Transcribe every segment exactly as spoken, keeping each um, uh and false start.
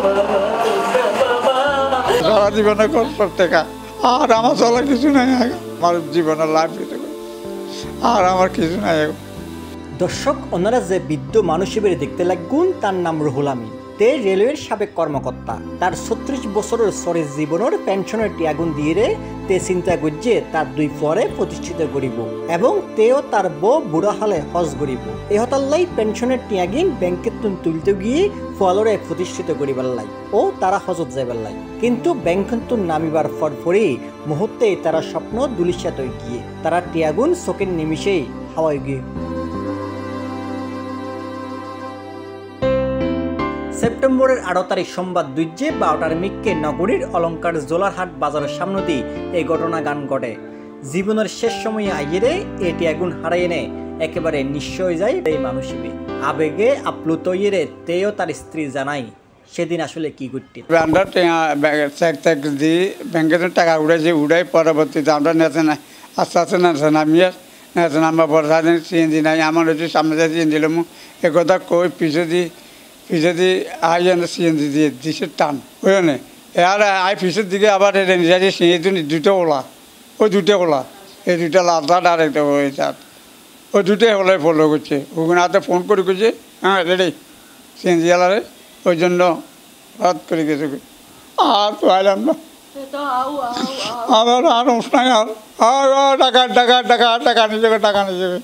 সারা জীবনে কষ্ট টাকা আর আমার চলা কিছু নাই, আমার জীবনের লাইফ আর আমার কিছু নাই। দর্শক, ওনারা যে বৃদ্ধ মানুষ হিসেবে দেখতে লাগুন তার নাম রুহুল আমিন। তে রেলওয়ের সাবেক কর্মকর্তা। তার ছত্রিশ বছরের সরের জীবনের পেনশনের টিয়াগুন দিয়ে তে চিন্তা করছে তার দুই পরে প্রতিষ্ঠিত করিব এবং তেও তার বউ বুড়া হলে হজ করিব। এহতাল্লাই পেনশনের টিয়াগিন ব্যাংকের তুন তুলতে গিয়ে ফলরে প্রতিষ্ঠিত করিবার লাই ও তারা হজত যাইবার লাই। কিন্তু ব্যাংকের তুন নামিবার ফর পরে মুহূর্তে তারা স্বপ্ন দুলিশাত গিয়ে তারা টিয়াগুন চোখের নিমিষেই হাওয়ায় গিয়ে। সেপ্টেম্বরের আঠারো তারিখ সোমবার দুইজে বারোটার মিককে নগরীর অলঙ্কার জোলারহাট বাজারের সামনে দিয়ে এই ঘটনা গান ঘটে। জীবনের শেষ সময়ে আইয়েরে এটি আগুন হারাই এনে একেবারে নিঃস্ব হয়ে যায় এই মানুষিবে। আবেগে আপ্লুত ইয়েরে তেও তার স্ত্রী জানাই সেদিন আসলে কি করতে। আমরা চেক চেক দিয়ে ব্যাংকের টাকা উড়াইছি, উড়াই পরবর্তীতে আমরা নেতে না আস্তে আস্তে নেতে নামিয়ে নেতে নামা বর্ষা দিন সিএনজি নাই আমার হচ্ছে সামনে যাই সিএনজি দিলাম একথা কই পিছু দিয়ে পিছু দিয়ে আই এনে সিএনজি দিয়ে দিছে টান বুঝলেন। এর আই পিছের দিকে আবার নিজে সিএনজি দুটো ওলা ওই দুটো ওলা এই দুটো লাদা ডাইরেক্ট ওই চার ওই দুটোই ওলাই ফলো করছে। ওখানে হাতে ফোন করে করছে হ্যাঁ রেডি সিএনজি আলারে ওই জন্য রাত করে গেছে আর তো আইলাম না আমার আর নাই আর টাকা টাকা টাকা টাকা নিয়ে যাবে টাকা নিয়ে যাবে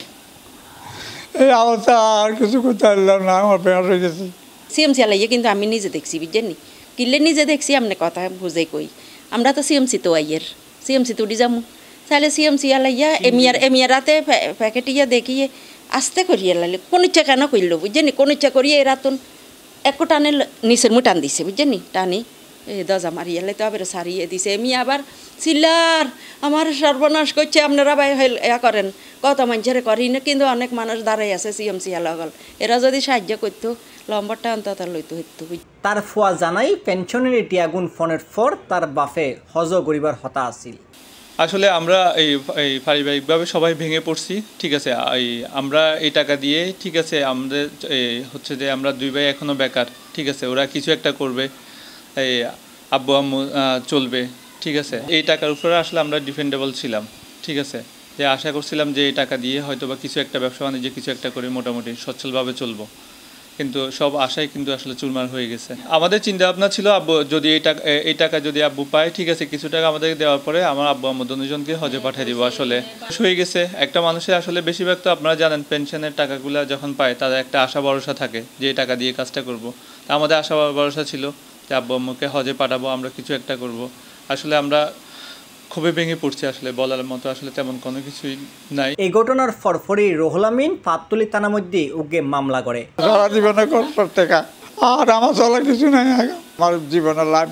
এই অবস্থা আর কিছু করতে পারলাম না। আমার বেড় হয়ে গেছে সিএমসি আলাইয়া কিন্তু আমি নিজে দেখছি বুঝছেন কিনলে নিজে দেখছি আপনি কথা বুঝে কই আমরা তো সিএমসি তো আইয়ের সিএমসি তো উঠি যাবো তাহলে সিএমসি আলাইয়া এমিয়ার এমিয়ার রাতে প্যাকেটিয়া দেখিয়ে আস্তে করিয়ে লাইলে কোন ইচ্ছা কেন করলো বুঝছেন কোন ইচ্ছা করিয়ে এরা তো এক টানে নিচের মুখ টান দিছে বুঝছেন টানি এই দরজা মারিয়ে তো আবার সারিয়ে দিছে এমি আবার চিল্লার আমার সর্বনাশ করছে আপনারা ভাই ইয়া করেন কত মানুষের করি না কিন্তু অনেক মানুষ দাঁড়াই আছে সিএমসি আলাগল এরা যদি সাহায্য করতো লম্বাটা অন্তত লইতে হইতো। তার ফুয়া জানাই পেনশনের এটি আগুন ফোনের পর তার বাফে হজ গরিবার হতা আছিল। আসলে আমরা এই এই পারিবারিকভাবে সবাই ভেঙে পড়ছি ঠিক আছে। এই আমরা এই টাকা দিয়ে ঠিক আছে আমাদের হচ্ছে যে আমরা দুই ভাই এখনও বেকার ঠিক আছে, ওরা কিছু একটা করবে এই আব্বু আম্মু চলবে ঠিক আছে। এই টাকার উপরে আসলে আমরা ডিপেন্ডেবল ছিলাম ঠিক আছে, যে আশা করছিলাম যে এই টাকা দিয়ে হয়তো বা কিছু একটা ব্যবসা বাণিজ্য কিছু একটা করে মোটামুটি সচ্ছলভাবে চলবো, কিন্তু সব আশাই কিন্তু আসলে চুরমার হয়ে গেছে। আমাদের চিন্তা ভাবনা ছিল আব্বু যদি এই টাকা এই টাকা যদি আব্বু পায় ঠিক আছে কিছু টাকা আমাদেরকে দেওয়ার পরে আমার আব্বু আম্মু দুজনকে হজে পাঠিয়ে দিব। আসলে হয়ে গেছে একটা মানুষের আসলে বেশিরভাগ তো আপনারা জানেন পেনশনের টাকাগুলো যখন পায় তাদের একটা আশা ভরসা থাকে যে এই টাকা দিয়ে কাজটা করব। তা আমাদের আশা ভরসা ছিল যে আব্বু আম্মুকে হজে পাঠাবো, আমরা কিছু একটা করব। আসলে আমরা খুবই ভেঙে পড়ছি, আসলে বলার মতো আসলে তেমন কোনো কিছুই নাই। এই ঘটনার ফরফরি রুহুল আমিন পাততুলি থানা মধ্যে উগে মামলা করে। সারা জীবনে কষ্ট টাকা আর আমার চলা কিছু নাই, আমার জীবনের লাইফ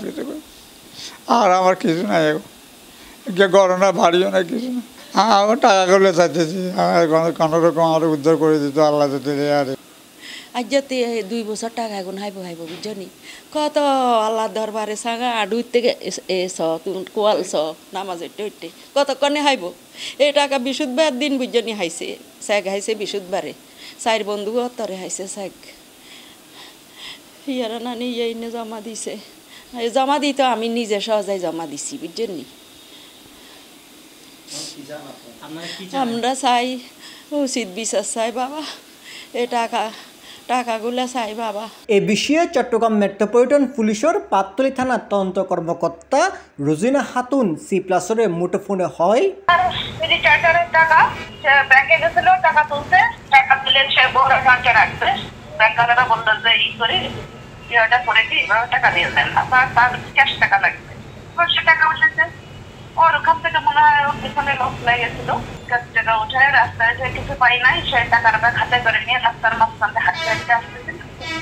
আর আমার কিছু নাই, গরম না ভারীও না কিছু না। আমার টাকা করলে চাইতেছি আমার কোনো রকম আর উদ্ধার করে দিত আল্লাহ যেতে আর আজ যাতে দুই বছর টাকা এখন হাইব হাইব বুঝছনি কত আল্লাহ দরবারে সাগা আডুই থেকে এ স কোয়াল স নামাজ এটে উঠতে কতক্ষণে হাইব এই টাকা বিশুদ্ধবার দিন বুঝছনি হাইছে শাক হাইছে বিশুদ্ধবারে চার বন্ধু তরে হাইছে শাক ইয়ারা নানি ইয়ে জমা দিছে জমা দিত আমি নিজে সহজায় জমা দিছি বুঝছনি। আমরা চাই উচিত বিচার চাই বাবা এ টাকা টাকাগুলো চাই বাবা। এ বিষয়ে চট্টগ্রাম মেট্রোপলিটন পুলিশের পাততুলি থানার তদন্ত কর্মকর্তা রোজিনা খাতুন সি প্লাসরে মুঠোফোনে হয় টাকা ব্যাংকে গেছিল টাকা তুলতে টাকা তুলে সে বড় ঢাঞ্চা রাখছে ব্যাংকাররা বললো যে ই করে ইয়েটা করে কি টাকা দিয়ে দেন তার ক্যাশ টাকা লাগবে সে টাকা উঠেছে ওর ওখান থেকে মনে হয় ওর পিছনে লোক লেগেছিল টাকা উঠে রাস্তায় যে কিছু পাই নাই সে টাকাটা খাতে করে নিয়ে রাস্তার মাঝখানে হাঁটতে হাঁটতে আসতেছিল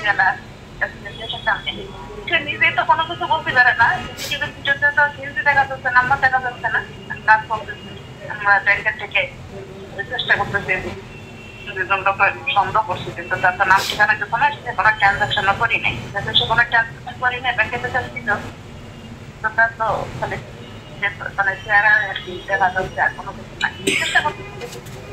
সে নিজেই তো কোনো কিছু বলতে পারে না কিন্তু ভিডিওতে তো হিন্দি দেখা যাচ্ছে নাম্বার দেখা যাচ্ছে না কাজ করতেছে আমরা ব্যাংকের থেকে চেষ্টা করতেছি সন্দেহ করছি কিন্তু তার তো নাম ঠিকানা যখন আসছে কোনো ট্রানজাকশনও করি নাই সে কোনো ট্রানজাকশন করি নাই ব্যাংকে তো চাচ্ছিল তো তার তো তাহলে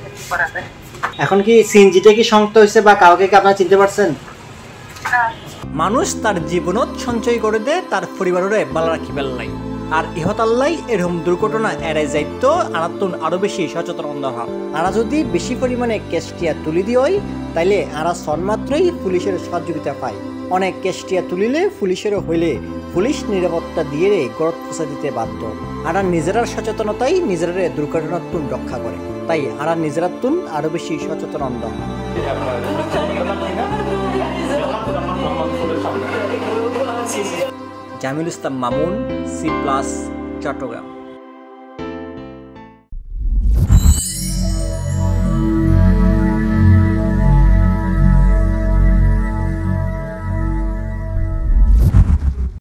এখন কি সিএনজিটা কি শনাক্ত হয়েছে বা কাউকে কি আপনারা চিনতে পারছেন? মানুষ তার জীবনত সঞ্চয় করে দেয় তার পরিবারের ভালো রাখিবার লাই আর ইহতাল্লাই এরকম দুর্ঘটনা এড়াই যাইতো আনাতুন আরো বেশি সচেতন হওয়া আরা যদি বেশি পরিমাণে কেষ্টিয়া তুলি দিই তাইলে আরা সন্মাত্রই পুলিশের সহযোগিতা পায় অনেক কেষ্টিয়া তুলিলে পুলিশেরও হইলে পুলিশ নিরাপত্তা দিয়ে গড়ত পোষা দিতে বাধ্য আরা নিজেরার সচেতনতাই নিজেরা দুর্ঘটনাতুন রক্ষা করে তাই আরা নিজেরাতুন আরো বেশি সচেতন হয় জামিল ইসলাম মামুন সি প্লাস চট্টগ্রাম।